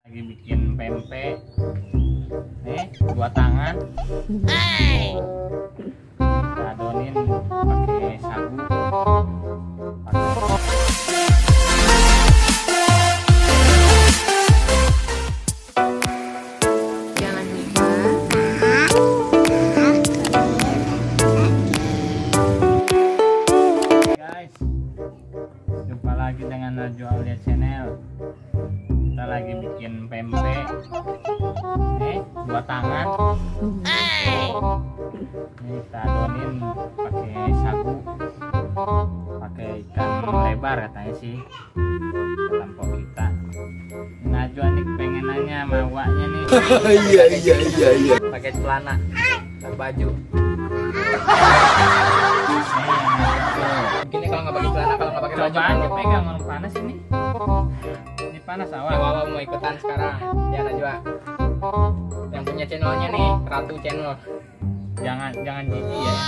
Lagi bikin pempek nih, 2 tangan. Kita adonin pakai sagu. Jangan lupa guys, jumpa lagi dengan Najwa Aulia Channel. Kita lagi bikin pempek nih, 2 tangan. Ini kita adonin pakai sagu, pakai ikan lebar katanya sih dalam pot kita. Najwa nih pengen nanya sama waknya nih. Iya. Pakai celana dan baju. Mungkin kalau nggak pakai celana, kalau nggak pakai baju. Coba aja pegang, orang panas ini. Ini panas awal. Awal mau ikutan sekarang. Ya Najwa. Yang punya channelnya nih, Ratu Channel. Jangan jijik ya.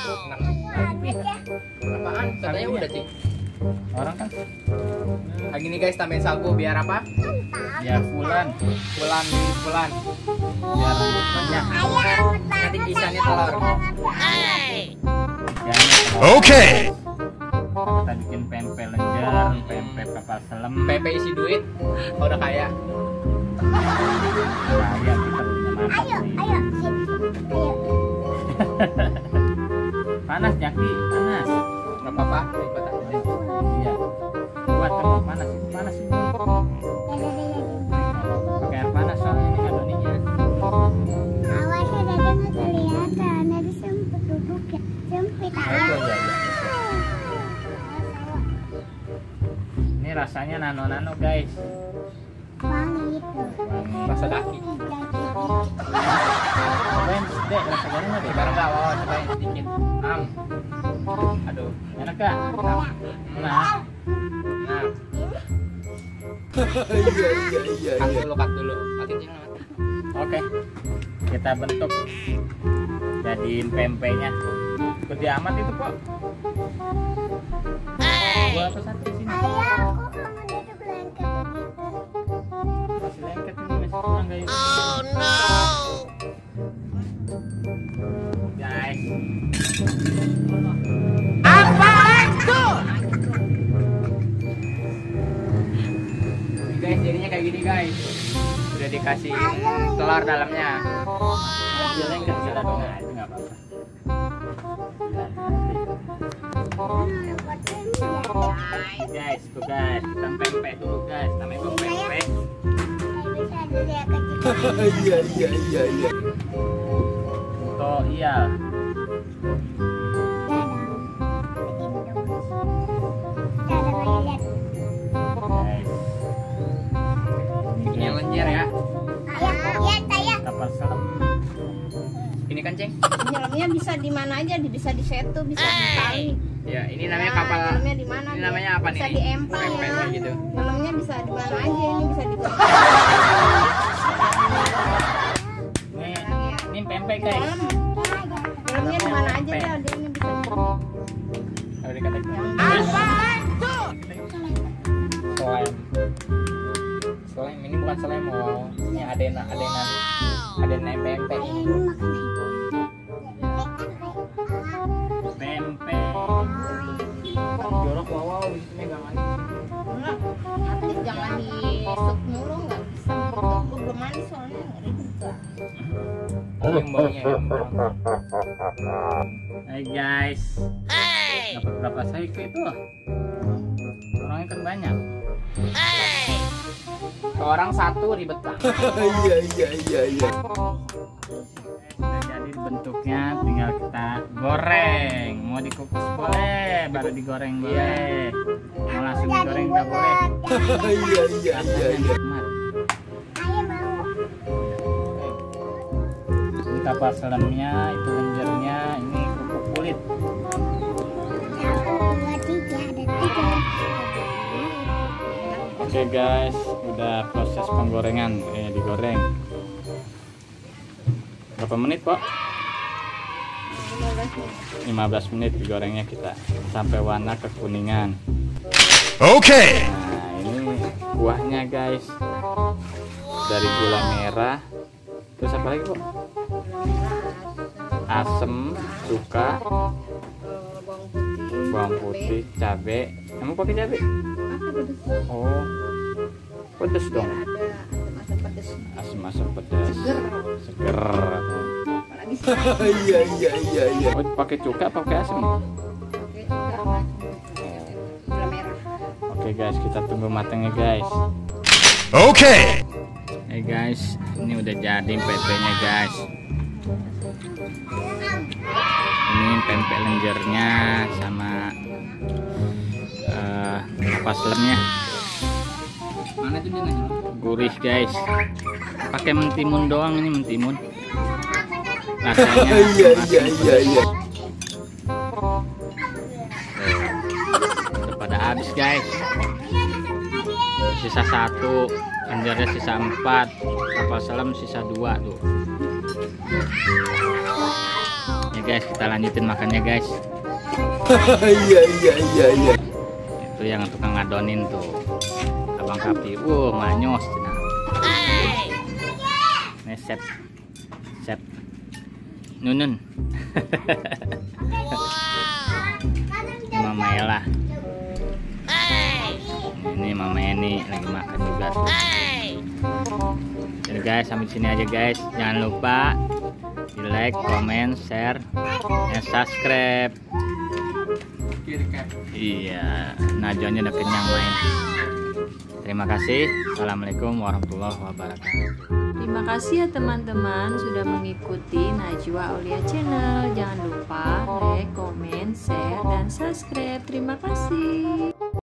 Apaan? Katanya udah cing. Orang kan Lagi nih guys, tambahin sagu biar apa? ya bulan Bulan. biar banyak Nanti isiannya telur. Oke. Kita bikin pempek lenjer, pempek kapal selam. PP isi duit. Udah kaya. Kaya kita punya masak nih. Panas Jaki, panas. Nggak apa-apa, ikutan. Iya. Buat kamu panas ini, panas ini. Pakai air panas soalnya ini adoninya. Ini rasanya nano-nano guys. Wangi. Rasa daki. Cobain dek, rasa garing nggak dek? Sekarang nggak, cobain sedikit. Aduh, Enak gak? Nah, Iya. cut dulu. Matiin channel. oke. Kita bentuk jadiin pempeknya. Gede amat itu kok. Gua apa satu sini? Masih lengket ini, masih kurang guys. Oh no. Guys. Ini guys, jadinya kayak gini guys. Udah dikasih telur dalamnya. Dia lengket sudah dong. Nah, itu nggak apa-apa. Guys, tuh guys, kita pempek dulu guys. Namanya itu pempek. Iya. Oh iya. Guys, Bikin yang lenjer ya. kapal selam. Ini kan ceng. Dalamnya bisa di mana aja, bisa di setu, bisa di kali. Ya, ini namanya kapal. Dalamnya di mana? Ini namanya apa nih? Bisa di empang Pempek ya. gitu. Dalamnya bisa di mana aja, ini bisa di Ini pempek guys. dalamnya di mana aja dah, ini bisa di Kalau dikata Slime ini bukan slime, ini adenan pempek ini. Pempek. Jorok wow di sini megangan. enggak. Nanti jangan di sup mulu, nggak bisa. Gue belum mandi soalnya ribet. Baunya ya. Hai guys. Dapat berapa saiko itu? Orangnya kan banyak. Orang satu ribet banget. Iya. Sudah jadi bentuknya, tinggal kita goreng. Mau dikukus boleh, baru digoreng boleh. Mau langsung digoreng nggak boleh. Iya. Nikmat. Ini kapal selamnya, itu lenjernya, ini kerupuk kulit. Oke guys, udah proses penggorengan, digoreng. Berapa menit Pak? 15 menit digorengnya kita sampai warna kekuningan. Oke. Nah ini kuahnya guys. dari gula merah. Terus apa lagi, Bu? Asem, cuka, bawang putih, cabe. Emang pakai cabe? Oh, pedes dong. Asam-asam pedas. Seger. Iya. Oh, pakai cuka, pakai asam. Oke guys, kita tunggu matangnya guys. Oke. Guys, ini udah jadi pempeknya guys. Ini pempek lenjernya sama apa selemnya. Mana tuh dia? Gurih guys. Pakai mentimun doang ini, mentimun. Rasanya Iya. udah pada habis guys. Sisa 1, lenjernya sisa 4, kapal selam sisa 2 tuh. Ya guys, kita lanjutin makannya guys. Iya. Itu yang tukang ngadonin tuh, Abang Kapi. Manyos cina. Ini Sep Nunun. Ini Mama Ella. Ini Mama Eni lagi makan juga tuh. Jadi guys, sampai sini aja guys. Jangan lupa di like, comment, share, dan subscribe. Iya, Najwanya udah kenyang main. Terima kasih. Assalamualaikum warahmatullahi wabarakatuh. Terima kasih ya teman-teman sudah mengikuti Najwa Aulia Channel. Jangan lupa like, comment, share, dan subscribe. Terima kasih.